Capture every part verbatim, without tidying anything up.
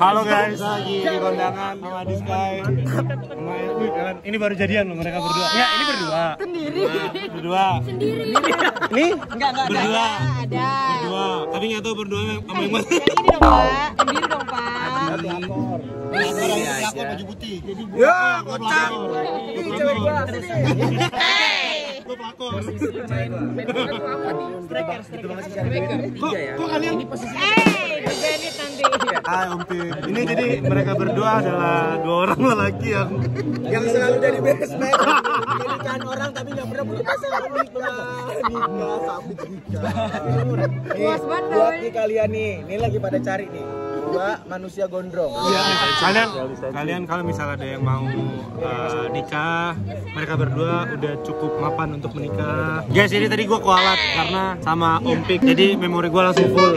Halo guys, lagi di kondangan sama Disky. Ini baru jadian loh mereka berdua. Enggak, ini berdua. Sendiri. Berdua. Sendiri. Ini? Enggak, enggak ada. Berdua. Ada. Berdua. Tapi nggak tahu berdua sama yang mana. Ini dong, Pak. Sendiri dong, Pak. Pelakor. Pelakor baju putih. Ya, kocak. Ini cewek gua. Gue pelakor. Striker, striker. Kok kalian ini posisi? Eh, Benit nanti. Hai Om Pip. Ini jadi mereka berdua adalah dua orang lelaki yang yang selalu jadi best man. Jadikan orang tapi nggak pernah punya pasangan. Nikah, nikah, sabit nikah. Puas banget. Buat nih kalian nih, ini lagi pada cari nih dua manusia gondrong. Iya, kalian kalian kalau misalnya ada yang mau uh, nikah, mereka berdua udah cukup mapan untuk menikah. Guys, ini tadi gua kualat karena sama Om Pik, jadi memori gua langsung full.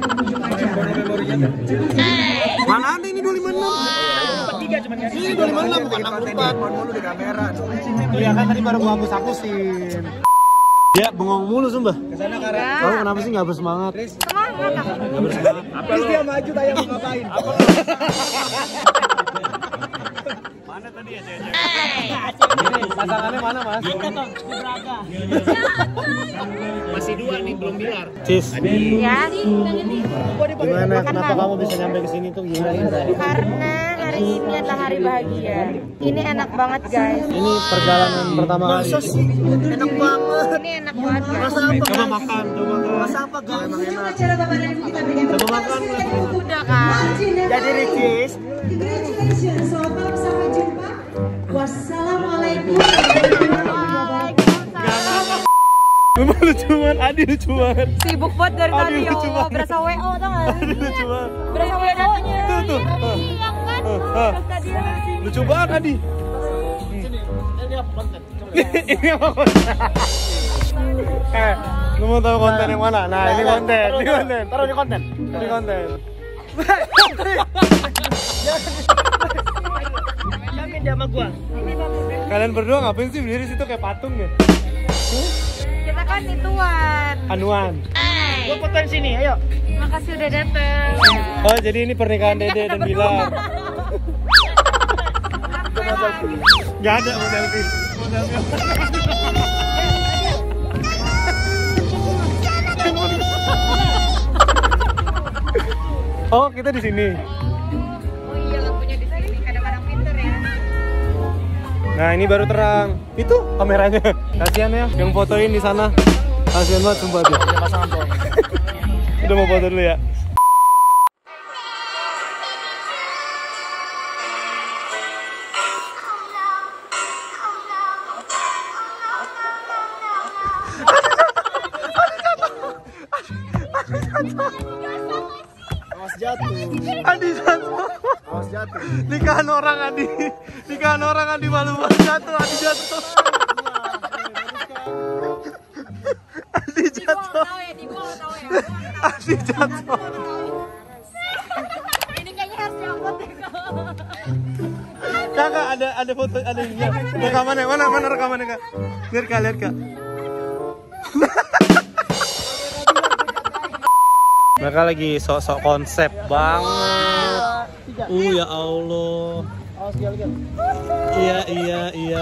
Mana ada ini dua lima enam? Ini dua lima enam bukan enam puluh empat. Mulu di kamera. Iya kan tadi baru gua hapus-hapusin. Ya, bengong mulu sumpah. Kesana Kara. Kamu kenapa sih nggak bersemangat? Semangat aku. Nggak bersemangat. Terus dia maju tanya mau ngapain? Mana tadi ya cewek? Pasangannya mana mas? Masih dua nih, belum bilar. Cis. Ya. Gimana? Kenapa kamu bisa nyampe ke sini tuh gimana? Karena hari ini adalah hari bahagia. Ini enak banget guys. Ini perjalanan pertama kali. Enak banget. Ini enak banget guys. Rasa apa? Coba makan, coba makan. Rasa apa guys? Emang enak. Coba makan. Udah kan. Jadi Ricis. Congratulations, selamat sampai jumpa. Wassalamualaikum. Memang lucu banget, Adi lucu banget. Sibuk banget dari Aduh, tadi. lucu Oh, banget. berasa W O tau gak? Adi lucu banget. Berasa W O-nya. Tuh tuh. Iya kan? Ah, ah. Lucu banget Adi. Ini apa konten? Eh, lu mau tahu konten yang mana? Nah, ini konten, ini konten. Taruh di konten. Ini konten. Jamin dia sama gua. Kalian berdua ngapain sih berdiri situ kayak patung ya? Kita kan ituan. Anuan. Gua fotoin sini, ayo. Makasih udah dateng. Oh, jadi ini pernikahan Dede dan Bilar. Gak ada mau selfie. Mau selfie. Oh, kita di sini. Oh iya, lampunya di sini. Kadang-kadang pinter ya. Nah, ini baru terang. Itu kameranya. Kasihan ya yang fotoin di sana. Kasihan banget sumpah tuh. Udah mau foto dulu ya. Awas jatuh. Adi jatuh. Awas jatuh. Nikahan orang Adi. Nikahan orang Adi malu banget jatuh. Adi jatuh. Adi jatuh. Adi jatuh. Ini kayaknya harus diupload deh. Kakak ada ada foto ada ini. Rekamannya mana mana rekamannya kak? Lihat kak lihat kak. Mereka lagi sok-sok konsep banget. Uh ya Allah. Awas gel-gel. Iya iya iya.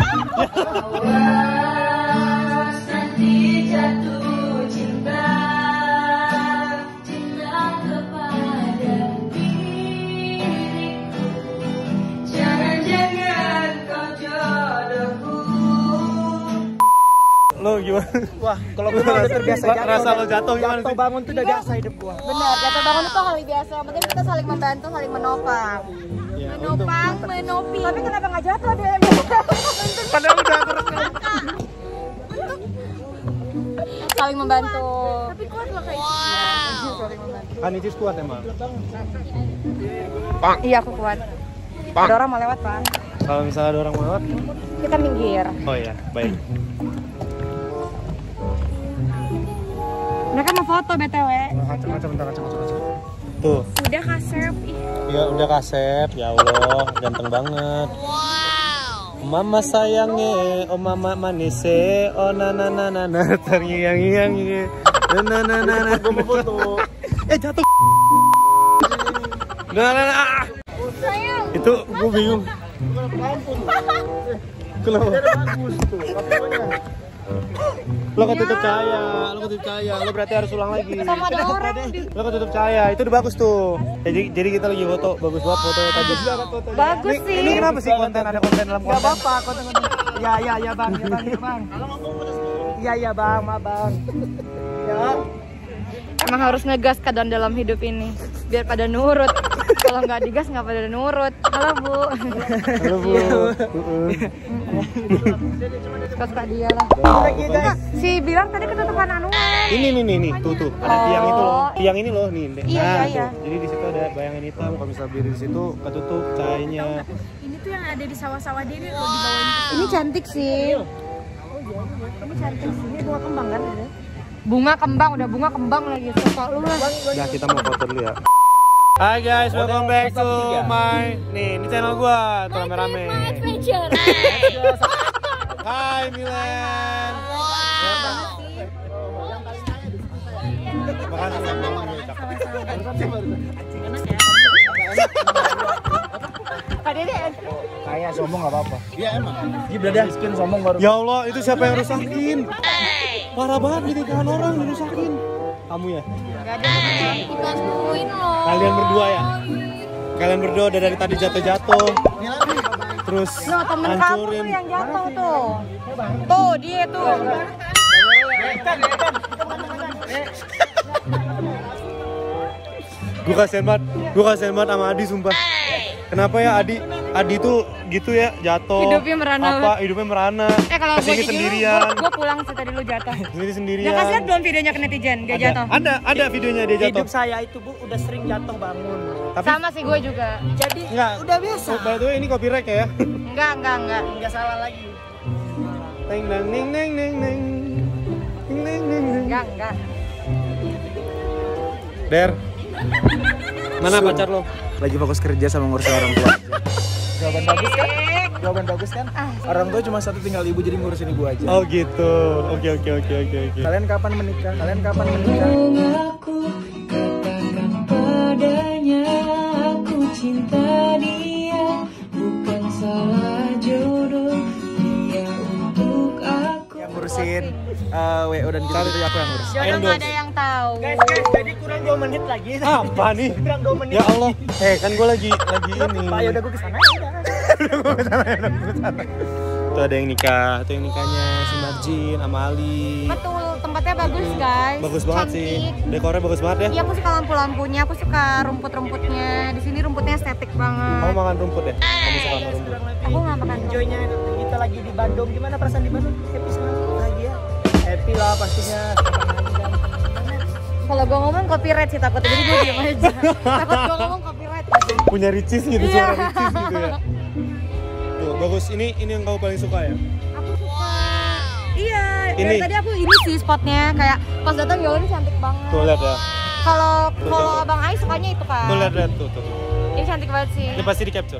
Lo gimana? Wah, kalau gua udah terbiasa jatuh. Rasa lo jatuh gimana sih? Jatuh bangun tuh udah biasa hidup gua. Benar, jatuh bangun itu hal biasa. Yang penting kita saling membantu, saling menopang. Ya, Menopang, menopi. Tapi kenapa nggak jatuh dia? padahal udah aku rekam. Saling membantu. Tapi kuat loh kayak. Wow. Saling membantu. Kan itu kuat emang. Iya aku kuat. Ada orang mau lewat Pak. Kalau misalnya ada orang mau lewat, Kita minggir. oh iya baik. Mereka mau foto B T W. Kaca-kaca bentar kaca-kaca. Tuh. Udah kasep. Ya udah kasep, ya Allah, ganteng banget. Wow. Mama sayangnya, oh mama manise, oh na na na na na, terngiang ngiang na na na na na. Eh jatuh. Nah, nah, nah. Sayang. Itu gue bingung. Kenapa? Lo ketutup cahaya, lo ketutup cahaya, lo berarti harus ulang lagi. Sama ada orang. Lo ketutup cahaya, itu udah bagus tuh. Jadi, jadi kita lagi foto, bagus banget foto tadi. Bagus Ini, sih. ini kenapa sih konten ada konten dalam konten? Gak apa-apa, konten-konten. Ya, ya, ya bang, ya bang, ya bang. Iya, iya bang, ma bang. Ya. Emang harus ngegas keadaan dalam hidup ini biar pada nurut. Kalau nggak digas nggak pada nurut. Halo bu. Halo bu. Suka-suka dia lah. Enggak, si bilang tadi ketutupan anu. Ini nih nih nih, tuh tuh ada tiang itu loh, Oh. tiang ini loh nih. Iya, Nah, iya, tuh. iya. Jadi di situ ada bayangan hitam, kalau misalnya berdiri di situ ketutup cahayanya. Ini tuh yang ada di sawah-sawah diri loh di bawah ini. Ini cantik sih. Ini cantik sih. Ini bunga kembang kan? Bunga kembang, udah bunga kembang lagi. Suka lu lah. Udah kita mau foto dulu ya. Hai guys, welcome back to my nih, ini channel gua, tuh rame-rame. Hai Milen. Kayak sombong gak apa-apa. Iya emang. Dia berada miskin sombong baru. Ya Allah, itu siapa yang rusakin? Parah banget di nikahan orang dirusakin. Kamu ya? Gak ada yang kita tungguin loh. Kalian berdua ya? Kalian berdua udah dari tadi jatuh-jatuh. Terus Loh, temen kamu tuh hancurin. yang jatuh tuh. Tuh, dia tuh. Gue kasihan banget, gue kasihan banget sama Adi sumpah. Kenapa ya Adi? Adi tuh gitu ya jatuh. Hidupnya merana Apa? Hidupnya merana. Eh kalau gue Kesini jadi sendirian. lu, gue pulang sih tadi lu jatuh. Sendiri sendirian. Ya kasih lihat belum videonya ke netizen, dia Ada, jatuh. ada, ada videonya dia jatuh. Hidup saya itu bu udah sering jatuh bangun. Tapi Sama sih gue juga. Jadi enggak, udah biasa. by the way ini copyright ya. Enggak, enggak, enggak. Nggak salah lagi. Neng neng neng neng neng neng. Neng neng neng neng. Enggak, enggak. Der. Mana pacar lo? Lagi fokus kerja sama ngurus orang tua. Jawaban bagus kan? Jawaban bagus kan? Orang tua cuma satu, tinggal ibu, jadi ngurusin ibu aja. Oh gitu. Oke oke oke oke oke. Kalian kapan menikah? Kalian kapan menikah? Aku katakan padanya aku cinta dia, bukan salah jodoh dia untuk aku. Yang ngurusin uh, W O dan gitu gitu aku yang ngurus. Jodoh nggak ada yang tahu. Guys, guys, jadi kurang dua menit lagi. Apa nih? Kurang dua menit. Ya Allah. Eh kan gue lagi lagi ini. Pak, ya udah gue kesana. Tuh ada yang nikah, tuh yang nikahnya si Marjin sama Ali. Betul, tempatnya bagus guys. Bagus banget Cantik. sih. Dekornya bagus banget ya. Iya, aku suka lampu-lampunya, aku suka rumput-rumputnya. Di sini rumputnya estetik Kamu banget. makan rumput ya? Kamu suka makan rumput? Aku nggak makan. Enjoy-nya kita lagi di Bandung. Gimana perasaan di Bandung? Happy senang bahagia? Happy lah pastinya. Kalau gue ngomong copyright sih takutnya, jadi gue diam aja. Takut gue ngomong copyright. Punya ricis gitu, Iya. suara ricis gitu ya. Tuh, bagus. Ini ini yang kamu paling suka ya? Aku suka. Iya, Ini. dari tadi aku ini sih spotnya kayak pas datang ya Allah ini cantik banget. Tuh lihat ya. Kalau Tuh, kalau tuh. Abang Ai sukanya itu kan. Tuh lihat lihat tuh tuh. Ini cantik banget sih. Ini pasti di capture.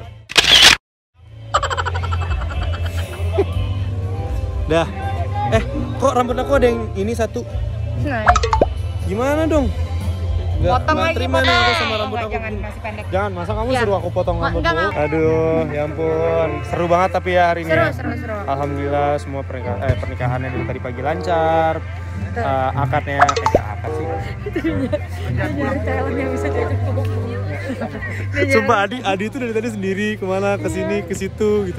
Dah. Eh, kok rambut aku ada yang ini satu? Nah, Gimana dong? Nggak- potong nggak lagi terima nih potong. aku sama rambut Enggak, aku. jangan begini. masih pendek. Jangan, masa kamu Iya. suruh aku potong Ma- rambut enggak, dulu? enggak. Aduh, ya ampun. Seru banget tapi ya hari ini. Seru, ya. seru, seru. Alhamdulillah semua pernikahan eh, pernikahannya dari tadi pagi lancar. Eh, akadnya eh nggak akad sih. Nyari talent yang bisa diajak ngomong. Sumpah Adi, Adi itu dari tadi sendiri kemana ke sini ke situ gitu.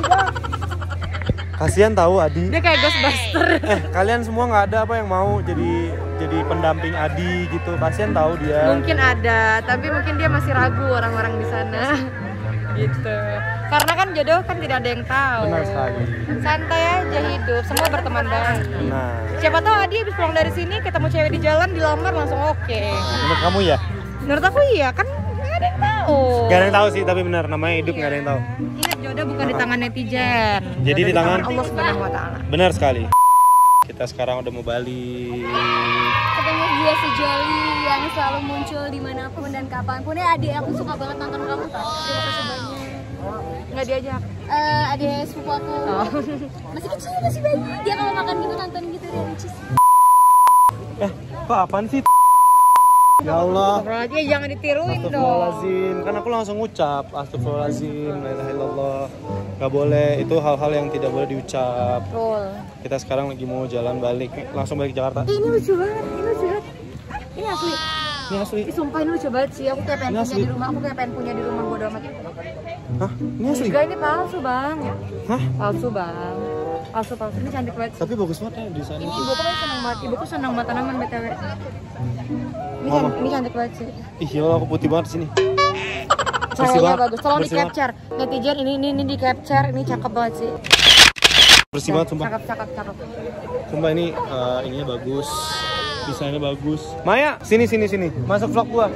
Kasihan tahu Adi. Dia kayak Ghostbuster. Eh kalian semua nggak ada apa yang mau jadi jadi pendamping Adi gitu. Kasihan tahu dia. Mungkin ada, tapi mungkin dia masih ragu orang-orang di sana. Gitu. Karena kan jodoh kan tidak ada yang tahu. Benar sekali. Santai aja hidup, semua berteman baik. Nah, Siapa tahu Adi habis pulang dari sini ketemu cewek di jalan dilamar langsung oke. menurut kamu ya? Menurut aku iya, kan nggak ada yang tahu. Gak ada yang tahu sih, tapi benar namanya hidup nggak ada yang tahu. Ingat jodoh bukan di tangan netizen. Jadi di tangan Allah Subhanahu wa taala. benar sekali. Kita sekarang udah mau balik. Ketemu gue sejoli yang selalu muncul dimanapun dan kapanpun. Ya adik aku suka banget nonton kamu. Terima kasih banyak. Nggak diajak. Eh adik sepupu aku. Oh. Masih kecil, masih bayi. Dia kalau makan gitu nonton gitu dia lucu sih. Eh, kok apaan sih? Ya Allah. Astagfirullahaladzim, jangan ditiruin dong. Astagfirullahaladzim. Kan aku langsung ngucap Astagfirullahaladzim, la ilaha illallah. Gak boleh, itu hal-hal yang tidak boleh diucap. Betul. Kita sekarang lagi mau jalan balik, langsung balik ke Jakarta. Ih, ini lucu banget, ini lucu banget. Ini asli. Ini asli. Ih, sumpah ini lucu banget sih. Aku kayak pengen Ini punya asli. di rumah. Aku kayak pengen punya di rumah bodo amat. Hah? Ini asli? Enggak, ini palsu bang. Hah? Palsu bang. Palsu palsu. Ini cantik banget. Tapi bagus banget ya desainnya. Ini ibuku kan senang banget. Ibuku senang banget tanaman B T W. Ini, Mama. can- ini cantik banget sih. Ih, ya Allah, aku putih banget di sini. Cahayanya banget. bagus. Tolong di Bersih banget. capture. Netizen ini ini ini di capture. Ini cakep banget sih. Bersih banget sumpah. Cakep cakep cakep. Sumpah ini eh, ininya bagus. Desainnya bagus. Maya, sini sini sini. Masuk vlog gua.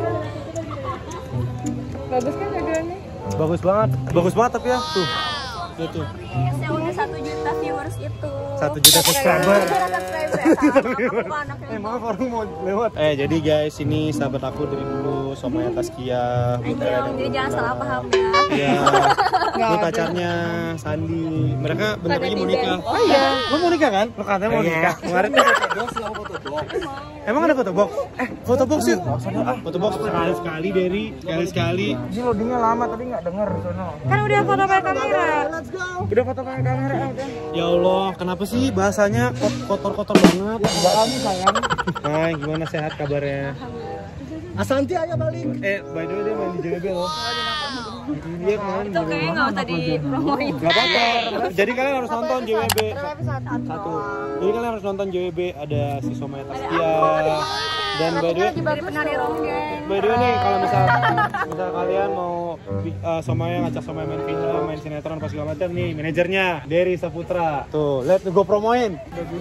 Bagus kan videonya? Bagus banget. Bagus banget tapi ya. Tuh. Lihat tuh. Yang udah satu juta viewers itu. Satu juta subscriber. Subscriber. Aku anaknya. Eh maaf orang mau lewat. Eh jadi guys ini sahabat aku dari dulu Somaya Taskia. Anjong, jadi jangan salah paham ya. Iya. Itu pacarnya Sandi. Mereka bentar lagi mau nikah. Oh iya. Lo mau nikah kan? Lo katanya mau nikah. Kemarin tuh foto box, foto box. Emang ada foto box? Eh, foto box yuk. Foto box sekali sekali dari sekali sekali. Ini loadingnya lama tapi nggak denger sono. Kan udah foto pakai kamera. Udah foto pakai kamera udah. Ya Allah, kenapa sih bahasanya kotor-kotor banget? Enggak kami sayang. Nah, gimana sehat kabarnya? Asanti aja balik. Eh, by the way dia main di J W B loh. Dia kemarin Itu kayaknya nggak usah dipromoin. Gak apa-apa. Jadi kalian harus nonton J W B. Episode Satu. Jadi kalian harus nonton J W B, ada si Somaya Taskia. Dan by the way, Dari penari ronggeng. by the way nih kalau misal misal kalian mau uh, Somaya ngajak Somaya main film, main sinetron apa segala macam nih, manajernya Dery Saputra. Tuh, lihat gue promoin.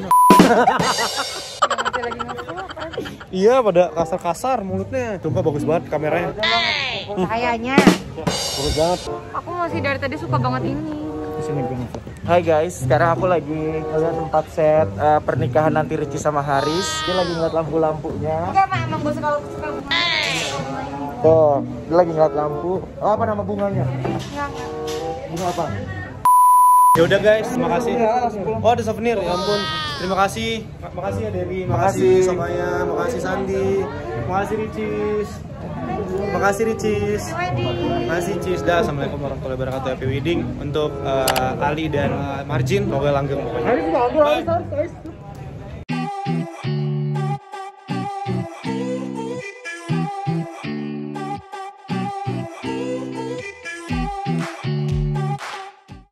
lagi nge-vlog. Iya, pada kasar-kasar mulutnya. Sumpah bagus banget kameranya. Kayaknya. Bagus banget. Aku masih dari tadi suka banget ini. Hai guys, sekarang aku lagi ngeliat tempat set eh, pernikahan nanti Ricis sama Haris. Dia lagi ngeliat lampu-lampunya. Enggak, Mak, emang gue suka suka bunga. Tuh, dia lagi ngeliat lampu. Oh, apa nama bunganya? Enggak. Bunga apa? Ya udah guys, makasih. Ya, langsung pulang. Oh, ada souvenir. Ya ampun. Terima kasih. Ma- Makasih ya Dery, makasih Makasih. Somaya, makasih Sandi, makasih Ricis. Makasih Ricis. Makasih Cis. Dah, assalamualaikum warahmatullahi wabarakatuh. Happy wedding untuk uh, Ali dan uh, Marjin. Pokoknya langgeng pokoknya. Haris juga ada, Haris, Haris.